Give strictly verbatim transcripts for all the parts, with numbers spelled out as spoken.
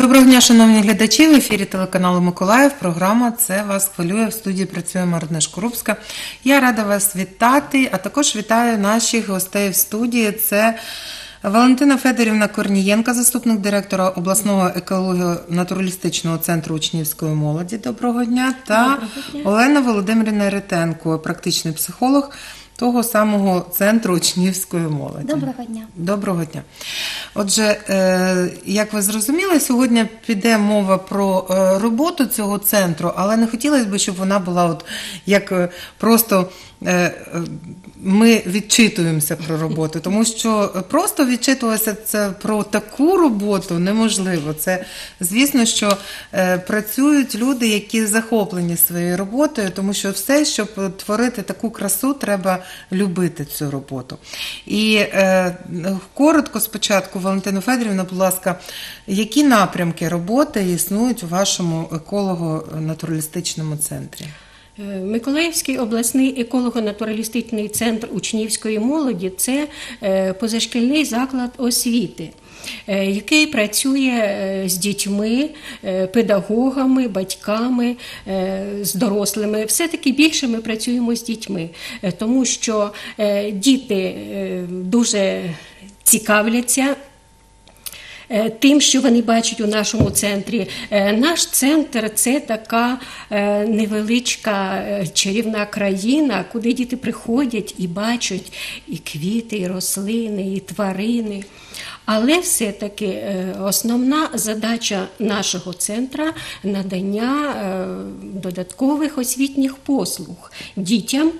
Доброго дня, шановні глядачі, в ефірі телеканалу Миколаїв. Програма «Це вас хвилює». В студії працює Марина Шкурубська. Я рада вас вітати, а також вітаю наших гостей в студії. Це Валентина Федорівна Корнієнка, заступник директора обласного еколого-натуралістичного центру учнівської молоді. Доброго дня. Та Доброго дня. Олена Володимирівна Ретенко, практичний психолог того самого центру учнівської молоді. Доброго дня. Доброго дня. Отже, як ви зрозуміли, сьогодні піде мова про роботу цього центру, але не хотілося б, щоб вона була от як просто ми відчитуємося про роботу, тому що просто відчитуватися це про таку роботу неможливо. Це, звісно, що працюють люди, які захоплені своєю роботою, тому що все, щоб творити таку красу, треба любити цю роботу. І е, коротко спочатку, Валентина Федорівна, будь ласка, які напрямки роботи існують у вашому еколого-натуралістичному центрі? Миколаївський обласний еколого-натуралістичний центр учнівської молоді – це позашкільний заклад освіти, який працює з дітьми, педагогами, батьками, з дорослими. Все-таки більше ми працюємо з дітьми, тому що діти дуже цікавляться тим, що вони бачать у нашому центрі. Наш центр – це така невеличка чарівна країна, куди діти приходять і бачать і квіти, і рослини, і тварини. Але все-таки основна задача нашого центру – надання додаткових освітніх послуг дітям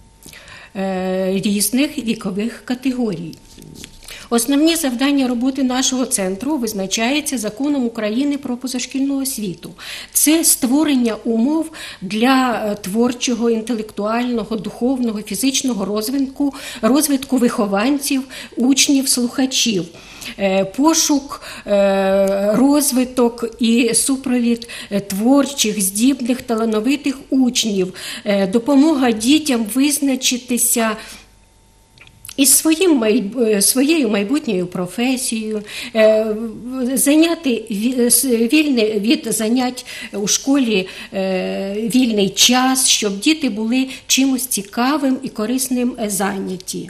різних вікових категорій. Основні завдання роботи нашого центру визначаються Законом України про позашкільну освіту. Це створення умов для творчого, інтелектуального, духовного, фізичного розвитку, розвитку вихованців, учнів, слухачів. Пошук, розвиток і супровід творчих, здібних, талановитих учнів, допомога дітям визначитися із своїм, своєю майбутньою професією, зайняти вільний від занять у школі вільний час, щоб діти були чимось цікавим і корисним зайняті.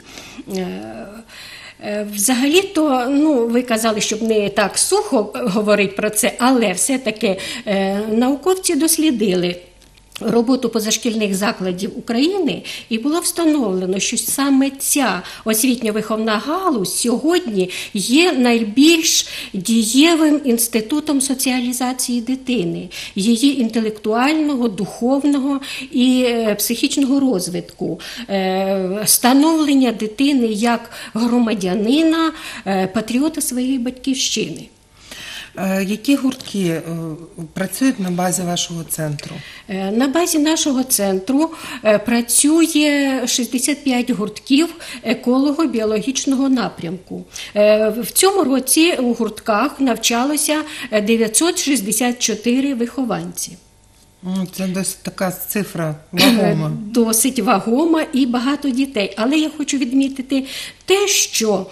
Взагалі-то, ну, ви казали, щоб не так сухо говорити про це, але все-таки науковці дослідили роботу позашкільних закладів України, і було встановлено, що саме ця освітньо-виховна галузь сьогодні є найбільш дієвим інститутом соціалізації дитини, її інтелектуального, духовного і психічного розвитку, становлення дитини як громадянина, патріота своєї батьківщини. Які гуртки працюють на базі вашого центру? На базі нашого центру працює шістдесят п'ять гуртків еколого-біологічного напрямку. В цьому році у гуртках навчалося дев'ятсот шістдесят чотири вихованці. Це досить така цифра вагома. Досить вагома і багато дітей. Але я хочу відмітити те, що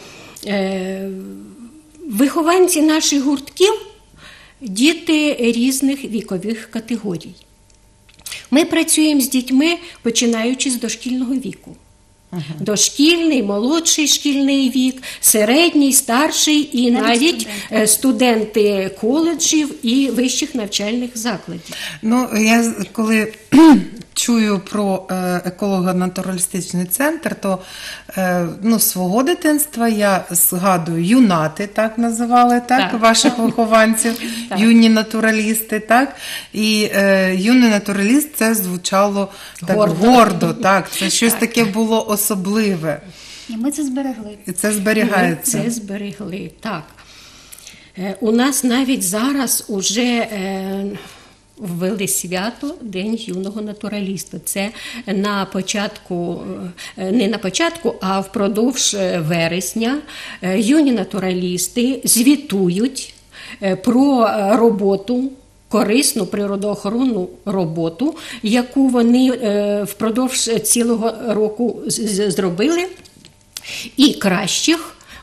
вихованці наших гуртків – діти різних вікових категорій. Ми працюємо з дітьми, починаючи з дошкільного віку. Ага. Дошкільний, молодший шкільний вік, середній, старший і навіть, навіть студенти. студенти коледжів і вищих навчальних закладів. Ну, я коли чую про еколого-натуралістичний центр, то ну, свого дитинства я згадую юнати, так називали, так, так. ваших вихованців, так. юні натуралісти, так, і е, юний натураліст – це звучало так гордо, гордо так, це щось так. таке було особливе. І ми це зберегли. І це зберігається. Ми це зберегли, так. Е, у нас навіть зараз уже е, ввели свято День юного натураліста. Це на початку, не на початку, а впродовж вересня юні натуралісти звітують про роботу, корисну природоохоронну роботу, яку вони впродовж цілого року зробили, і кращих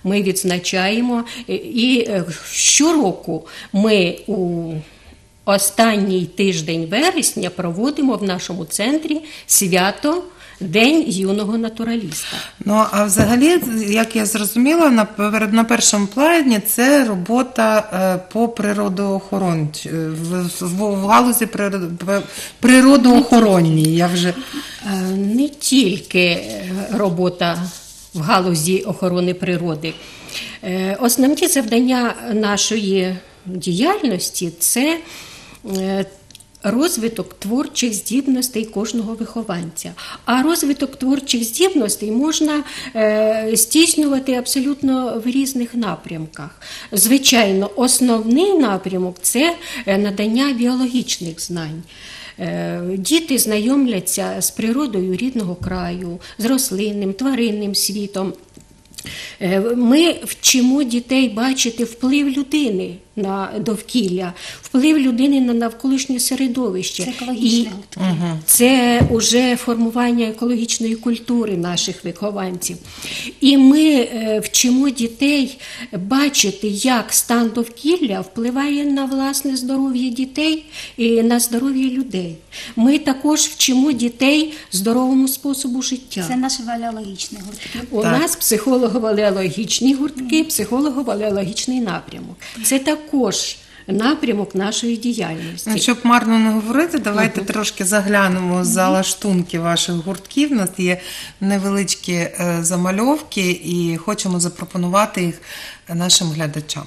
ми відзначаємо. І щороку ми у останній тиждень вересня проводимо в нашому центрі свято День юного натураліста. Ну, а взагалі, як я зрозуміла, на, на першому плані це робота е, по природоохороні, в, в, в галузі природоохоронній. Я вже... Не тільки робота в галузі охорони природи. Основні завдання нашої діяльності – це розвиток творчих здібностей кожного вихованця. А розвиток творчих здібностей можна е, здійснювати абсолютно в різних напрямках. Звичайно, основний напрямок – це надання біологічних знань. Діти знайомляться з природою рідного краю, з рослинним, тваринним світом. Ми вчимо дітей бачити вплив людини на довкілля, вплив людини на навколишнє середовище. Це екологічне гуртки. Це вже формування екологічної культури наших вихованців. І ми вчимо дітей бачити, як стан довкілля впливає на власне здоров'я дітей і на здоров'я людей. Ми також вчимо дітей здоровому способу життя. Це наші валеологічні гуртки. У Так. нас психолого-валеологічні гуртки, психолого-валеологічний напрямок. Це також напрямок нашої діяльності. Ну, щоб марно не говорити, давайте uh-huh. трошки заглянемо за лаштунки ваших гуртків. У нас є невеличкі е, замальовки і хочемо запропонувати їх нашим глядачам.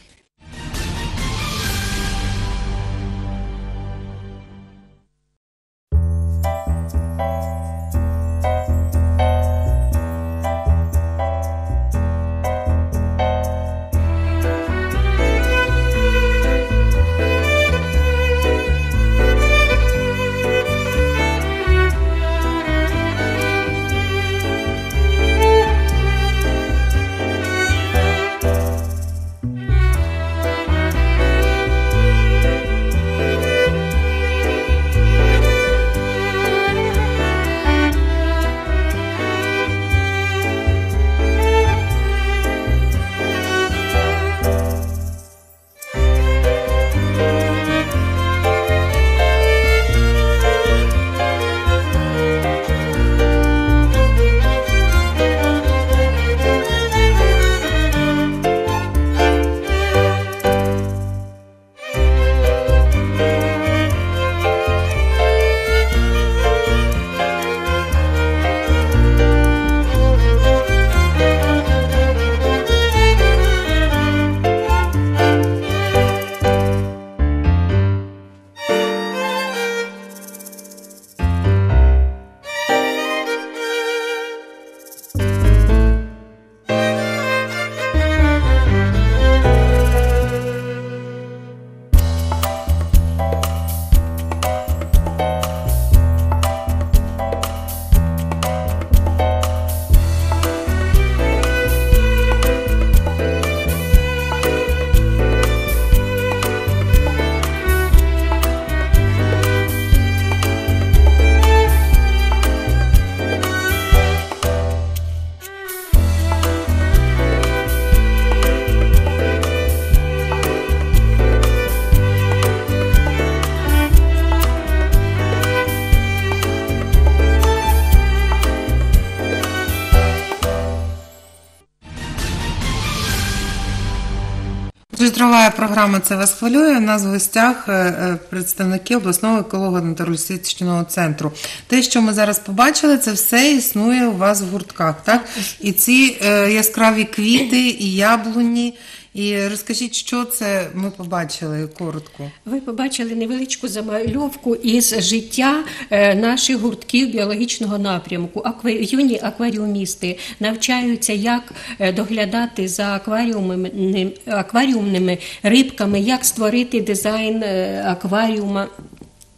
Триває програма «Це вас хвилює». У нас в гостях представники обласного еколого-натуралістичного центру. Те, що ми зараз побачили, це все існує у вас в гуртках, так? І ці яскраві квіти, і яблуні. І розкажіть, що це ми побачили коротко? Ви побачили невеличку замальовку із життя наших гуртків біологічного напрямку. Акварі... Юні акваріумісти навчаються, як доглядати за акваріумними, акваріумними рибками, як створити дизайн акваріума.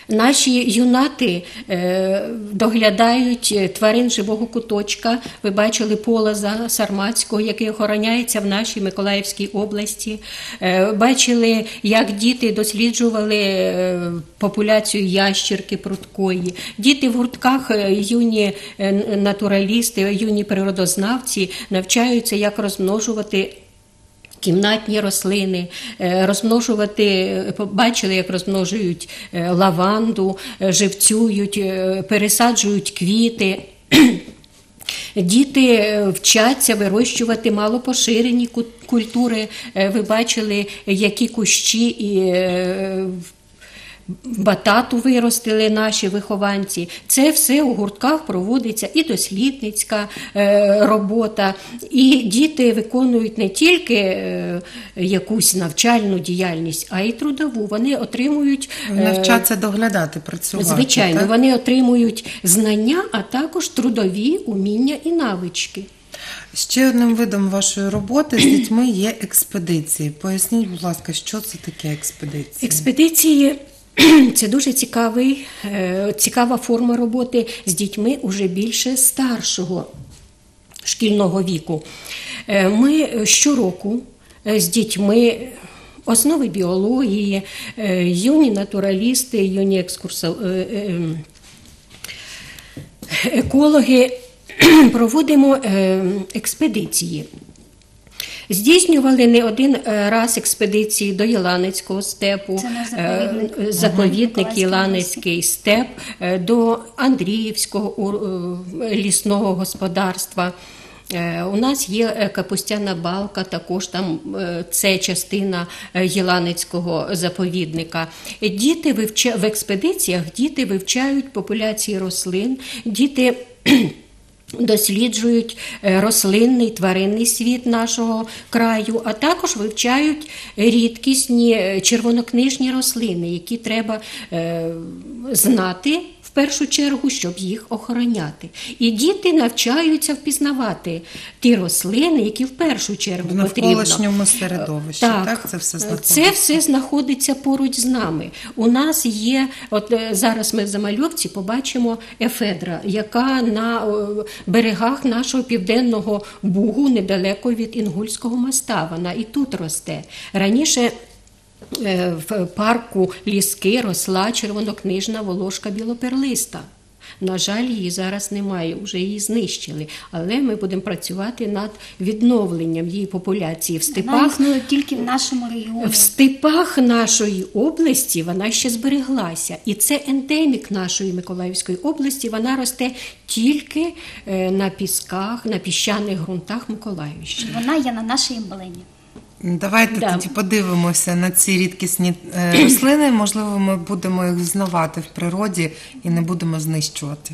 Наші юнати е, доглядають тварин живого куточка. Ви бачили Полоза Сарматського, який охороняється в нашій Миколаївській області. Е, бачили, як діти досліджували е, популяцію ящірки прудкої. Діти в гуртках, е, юні е, натуралісти, юні природознавці навчаються, як розмножувати кімнатні рослини, розмножувати, бачили, як розмножують лаванду, живцюють, пересаджують квіти. Діти вчаться вирощувати малопоширені культури. Ви бачили, які кущі і батату виростили наші вихованці. Це все у гуртках проводиться і дослідницька е, робота, і діти виконують не тільки е, якусь навчальну діяльність, а й трудову. Вони отримують... Е, Навчаться доглядати, працювати. Звичайно, так? Вони отримують знання, а також трудові уміння і навички. Ще одним видом вашої роботи з дітьми є експедиції. Поясніть, будь ласка, що це таке експедиції? Експедиції – це дуже цікавий, цікава форма роботи з дітьми уже більше старшого шкільного віку. Ми щороку з дітьми основи біології, юні натуралісти, юні екскурсо... екологи проводимо експедиції. Здійснювали не один раз експедиції до Єланецького степу, заповідник, заповідник Єланецький степ, до Андріївського лісного господарства. У нас є Капустяна балка, також там це частина Єланецького заповідника. Діти вивча... В експедиціях діти вивчають популяції рослин, діти досліджують рослинний, тваринний світ нашого краю, а також вивчають рідкісні червонокнижні рослини, які треба е, знати в першу чергу, щоб їх охороняти. І діти навчаються впізнавати ті рослини, які в першу чергу в потрібно. В навколишньому середовищі, так, так? Це все знаходиться? Це все знаходиться поруч з нами. У нас є, от зараз ми в Замальовці побачимо ефедра, яка на берегах нашого Південного Бугу, недалеко від Інгульського моста, вона і тут росте. Раніше в парку Ліски росла червонокнижна волошка білоперлиста. На жаль, її зараз немає, вже її знищили. Але ми будемо працювати над відновленням її популяції в степах. Вона існує тільки в нашому регіоні. В степах нашої області вона ще збереглася. І це ендемік нашої Миколаївської області. Вона росте тільки на пісках, на піщаних ґрунтах Миколаївщини. Вона є на нашій емблемі. Давайте Да. тоді подивимося на ці рідкісні е, рослини. Можливо, ми будемо їх взнавати в природі і не будемо знищувати.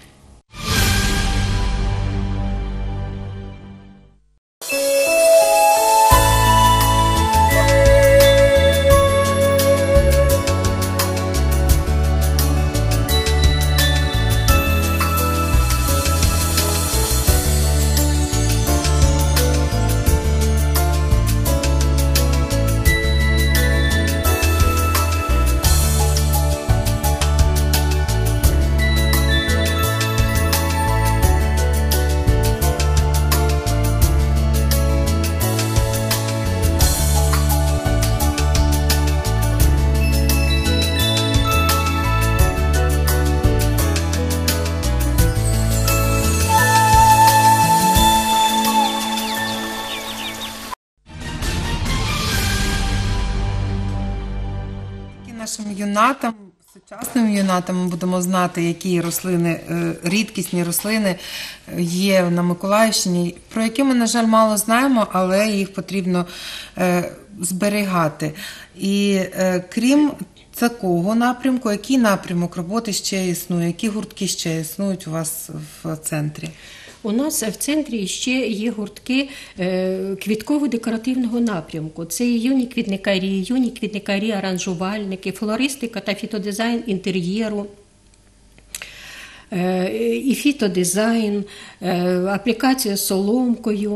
Нашим юнатам, сучасним юнатам ми будемо знати, які рослини, рідкісні рослини є на Миколаївщині, про які ми, на жаль, мало знаємо, але їх потрібно зберігати. І крім такого напрямку, який напрямок роботи ще існує, які гуртки ще існують у вас в центрі? У нас в центрі ще є гуртки квітково-декоративного напрямку. Це і юні квітникарі, юні квітникарі-аранжувальники, флористика та фітодизайн інтер'єру, і фітодизайн, аплікація соломкою.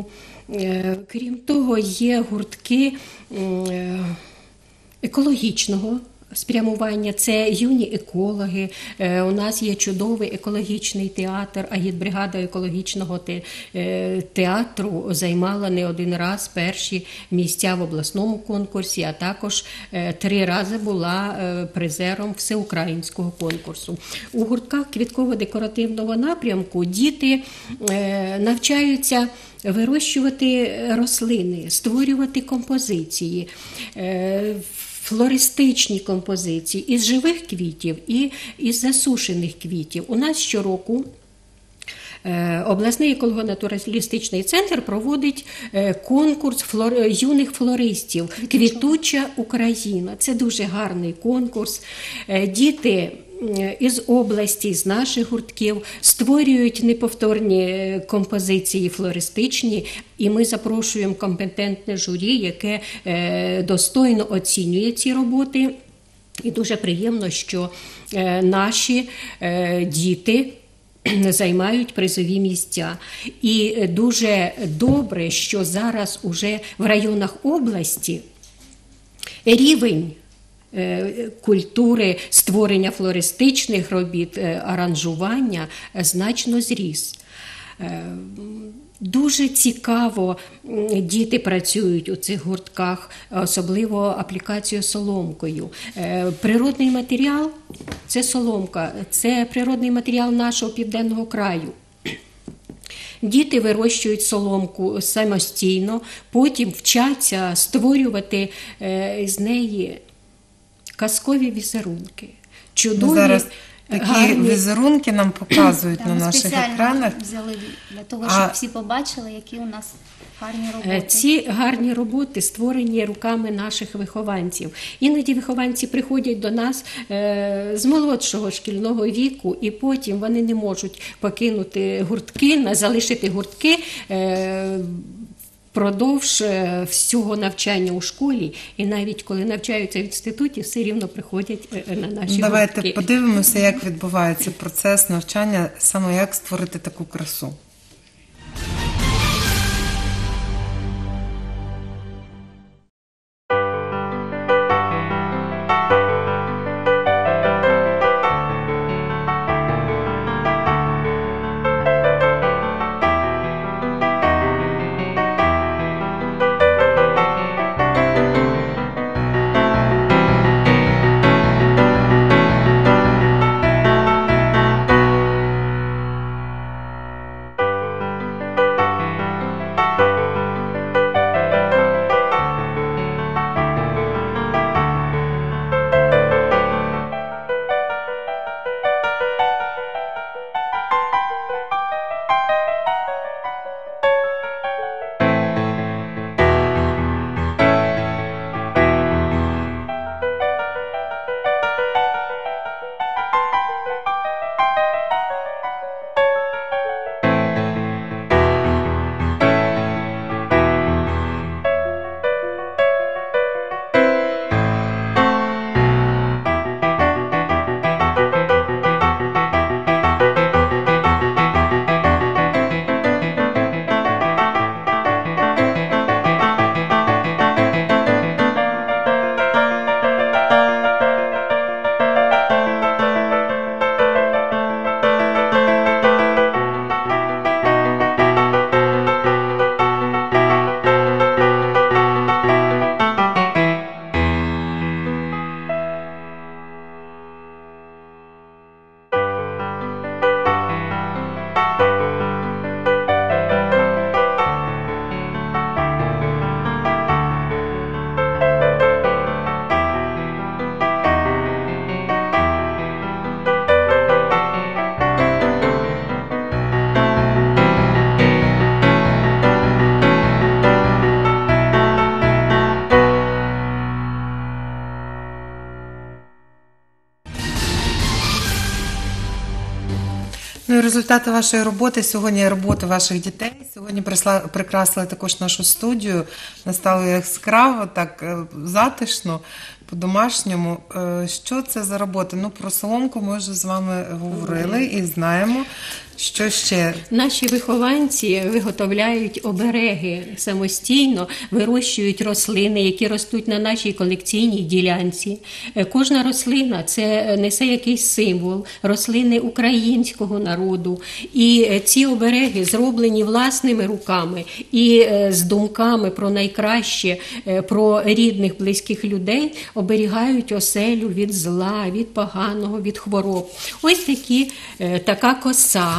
Крім того, є гуртки екологічного спрямування. Це юні екологи. Е, У нас є чудовий екологічний театр, агітбригада екологічного те- е, театру займала не один раз перші місця в обласному конкурсі, а також е, три рази була е, призером всеукраїнського конкурсу. У гуртках квітково-декоративного напрямку діти е, навчаються вирощувати рослини, створювати композиції, е, флористичні композиції із живих квітів і із засушених квітів. У нас щороку е, обласний еколого-натуралістичний центр проводить е, конкурс флор... юних флористів «Квітуча Україна». Це дуже гарний конкурс. Е, Діти із області, з наших гуртків створюють неповторні композиції флористичні, і ми запрошуємо компетентне журі, яке е, достойно оцінює ці роботи. І дуже приємно, що е, наші е, діти займають призові місця. І дуже добре, що зараз уже в районах області рівень е, культури створення флористичних робіт, е, аранжування е, значно зріс. Е, Дуже цікаво м, діти працюють у цих гуртках, особливо аплікацію соломкою. Е, Природний матеріал – це соломка, це природний матеріал нашого південного краю. Діти вирощують соломку самостійно, потім вчаться створювати е, з неї казкові візерунки. Чудові, Зараз такі гарні. візерунки нам показують Та, на ми наших спеціально екранах. взяли для того, А- щоб всі побачили, які у нас гарні Е, роботи. Ці гарні роботи створені руками наших вихованців. Іноді вихованці приходять до нас е, з молодшого шкільного віку, і потім вони не можуть покинути гуртки, на- залишити гуртки е, впродовж е, всього навчання у школі. І навіть коли навчаються в інституті, все рівно приходять е, на наші Давайте гуртки. подивимося, як відбувається процес навчання, саме як створити таку красу. Ну і результати вашої роботи сьогодні, роботи ваших дітей. Сьогодні присла- прикрасили також нашу студію. Настало яскраво, так е, затишно, по-домашньому. Е, Що це за роботи? Ну, про соломку ми вже з вами говорили і знаємо. Що ще? Наші вихованці виготовляють обереги самостійно, вирощують рослини, які ростуть на нашій колекційній ділянці. Е, Кожна рослина – це несе якийсь символ, рослини українського народу. І е, ці обереги зроблені власними руками і е, з думками про найкраще, е, про рідних, близьких людей, оберігають оселю від зла, від поганого, від хвороб. Ось такі, е, така коса.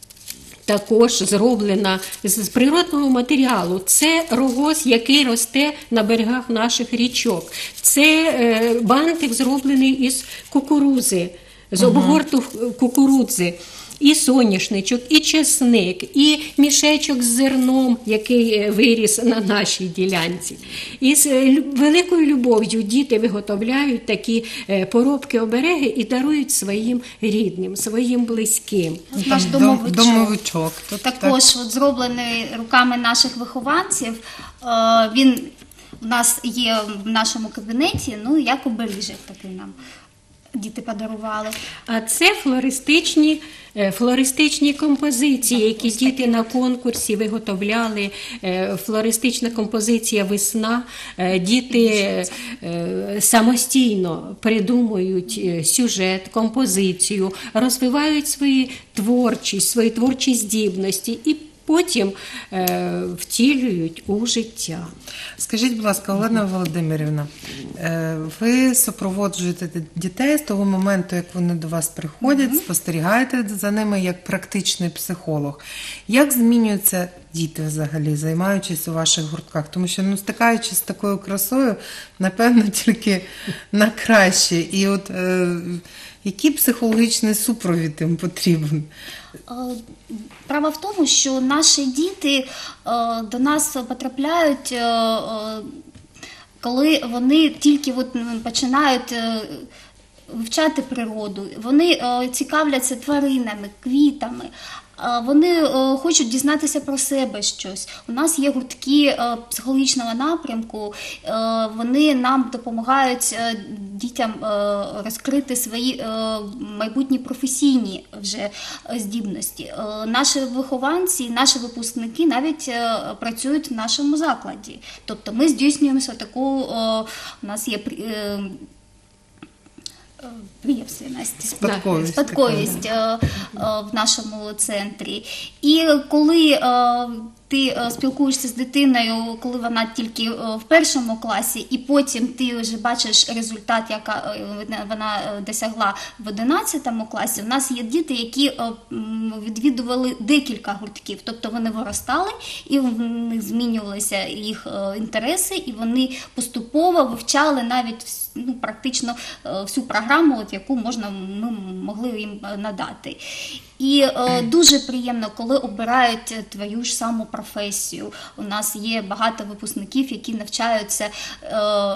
Також зроблена з природного матеріалу. Це рогоз, який росте на берегах наших річок. Це е, бантик зроблений із кукурузи, з обгорту кукурудзи. І соняшничок, і чесник, і мішечок з зерном, який виріс на нашій ділянці. І з великою любов'ю діти виготовляють такі поробки-обереги і дарують своїм рідним, своїм близьким. От наш Там домовичок. домовичок. Тут Також от зроблений руками наших вихованців. Е, Він у нас є в нашому кабінеті, ну як оберіжок такий нам діти подарували. А це флористичні, е, флористичні композиції, які діти на конкурсі виготовляли. Е, Флористична композиція «Весна». Е, Діти е, самостійно придумують е, сюжет, композицію, розвивають свої творчість, свої творчі здібності і потім е, втілюють у життя. Скажіть, будь ласка, Олена Володимирівна, е, ви супроводжуєте дітей з того моменту, як вони до вас приходять, спостерігаєте за ними як практичний психолог. Як змінюються діти взагалі, займаючись у ваших гуртках? Тому що, ну, стикаючись з такою красою, напевно, тільки на краще. І от е, який психологічний супровід їм потрібен? Е, Справа в тому, що наші діти е, до нас потрапляють, е, е, коли вони тільки от починають е, вивчати природу, вони е, цікавляться тваринами, квітами. Е, Вони е, хочуть дізнатися про себе щось. У нас є гуртки е, психологічного напрямку, е, вони нам допомагають е, дітям е, розкрити свої е, майбутні професійні вже е, здібності. Е, Наші вихованці, наші випускники навіть е, працюють в нашому закладі. Тобто ми здійснюємо таку, е, у нас є при- е, приємственність. Спадковість. Спадковість е, е, в нашому центрі. І коли е, ти е, спілкуєшся з дитиною, коли вона тільки е, в першому класі, і потім ти вже бачиш результат, яка е, вона е, досягла в одинадцятому класі, у нас є діти, які е, м, відвідували декілька гуртків, тобто вони виростали, і в них змінювалися їх е, інтереси, і вони поступово вивчали навіть вс- ну, практично е, всю програму, от, яку можна, ми могли їм е, надати. І е, дуже приємно, коли обирають твою ж саму професію. У нас є багато випускників, які навчаються е,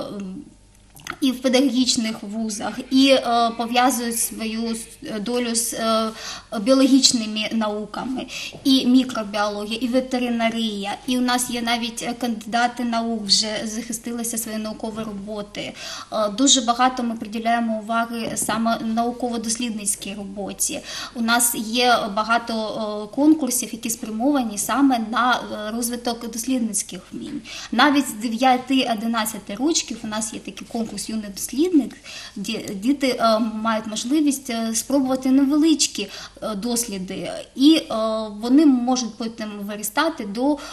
і в педагогічних вузах, і е, пов'язують свою долю з е, біологічними науками, і мікробіологія, і ветеринарія. І у нас є навіть кандидати наук, вже захистилися свої наукові роботи. Е, дуже багато ми приділяємо уваги саме науково-дослідницькій роботі. У нас є багато е, конкурсів, які спрямовані саме на е, розвиток дослідницьких вмінь. Навіть з дев'яти-одинадцяти років у нас є такий конкурс «Юний дослідник», де діти е, мають можливість е, спробувати невеличкі е, досліди, і е, вони можуть потім виростати до е,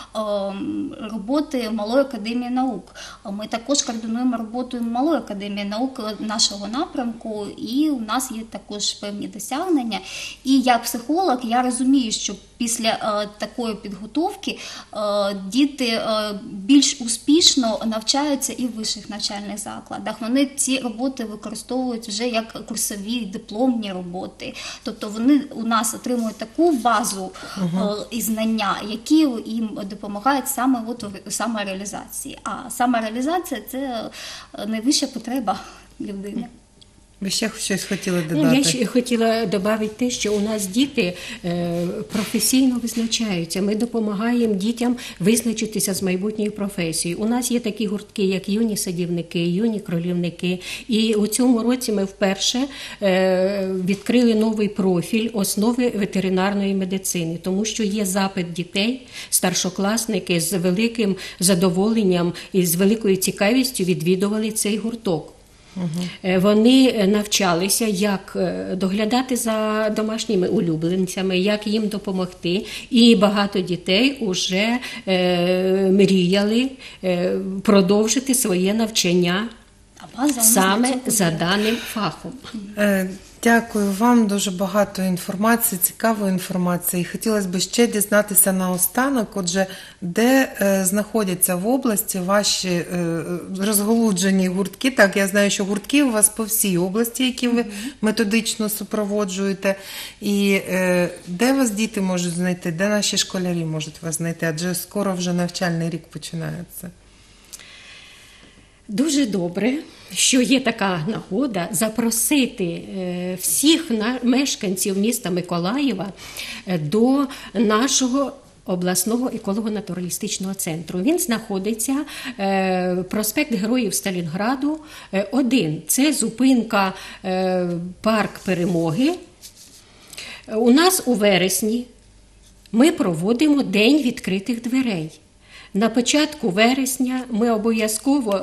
роботи Малої академії наук. Ми також координуємо роботу Малої академії наук нашого напрямку, і у нас є також певні досягнення. І як психолог я розумію, що після е, такої підготовки е, діти е, більш успішно навчаються і в вищих навчальних закладах. Вони ці роботи використовують вже як курсові дипломні роботи. Тобто вони у нас отримують таку базу е, і знання, які їм допомагають саме от в самореалізації. А самореалізація – це найвища потреба людини. Ви ще щось хотіли додати? Ну, я ще хотіла додати те, що у нас діти е, професійно визначаються. Ми допомагаємо дітям визначитися з майбутньою професією. У нас є такі гуртки, як юні садівники, юні кролівники. І у цьому році ми вперше е, відкрили новий профіль основи ветеринарної медицини, тому що є запит дітей, старшокласники з великим задоволенням і з великою цікавістю відвідували цей гурток. Угу. Вони навчалися, як доглядати за домашніми улюбленцями, як їм допомогти. І багато дітей вже е, мріяли е, продовжити своє навчання саме за даним фахом. Е, Дякую вам, дуже багато інформації, цікавої інформації. Хотілося б ще дізнатися наостанок, отже, де е, знаходяться в області ваші е, розголуджені гуртки. Так, я знаю, що гуртки у вас по всій області, які ви методично супроводжуєте. І е, де вас діти можуть знайти, де наші школярі можуть вас знайти, адже скоро вже навчальний рік починається. Дуже добре, що є така нагода запросити всіх мешканців міста Миколаєва до нашого обласного еколого-натуралістичного центру. Він знаходиться проспект Героїв Сталінграду, один. Це зупинка Парк Перемоги. У нас у вересні ми проводимо День відкритих дверей. На початку вересня ми обов'язково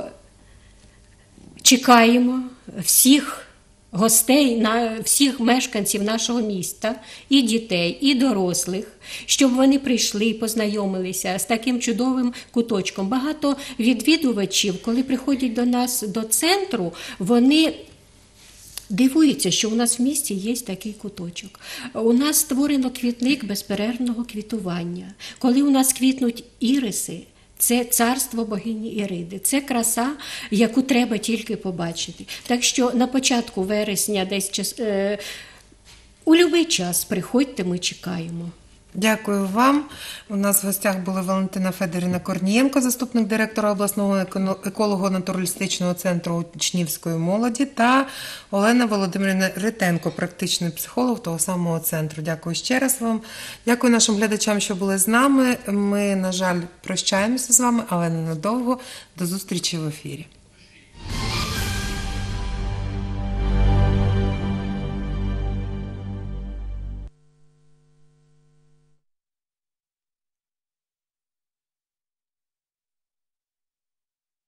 чекаємо всіх гостей, всіх мешканців нашого міста, і дітей, і дорослих, щоб вони прийшли і познайомилися з таким чудовим куточком. Багато відвідувачів, коли приходять до нас до центру, вони дивуються, що у нас в місті є такий куточок. У нас створено квітник безперервного квітування. Коли у нас квітнуть іриси, це царство богині Іриди. Це краса, яку треба тільки побачити. Так що на початку вересня, десь час, е, у будь-який час приходьте, ми чекаємо. Дякую вам. У нас в гостях була Валентина Федорівна Корнієнко, заступник директора обласного еколого-натуралістичного центру учнівської молоді, та Олена Володимирівна Ритенко, практичний психолог того самого центру. Дякую ще раз вам. Дякую нашим глядачам, що були з нами. Ми, на жаль, прощаємося з вами, але ненадовго. До зустрічі в ефірі.